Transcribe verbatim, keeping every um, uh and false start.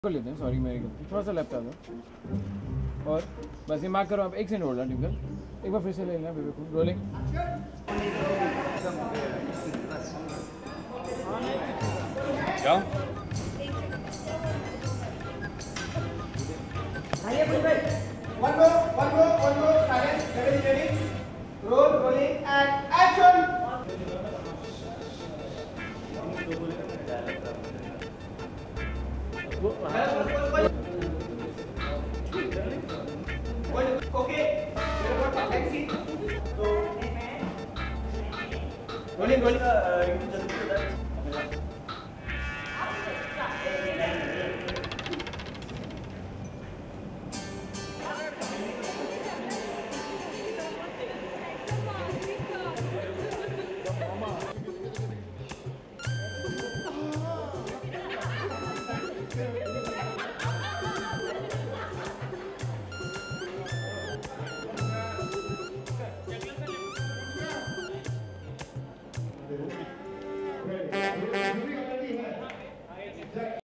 कर लेते हैं, सॉरी मेरी गलती, थोड़ा सा लेफ्ट आ दो और बस ये मार्क करो आप। एक सेकंड होल्ड टिंकल, एक बार फिर से ले लेना बेबी को। रोलिंग क्या One more, one more, one more. Silence. Ready, ready. Roll, rolling, and action. Okay. Let's see. Rolling, rolling.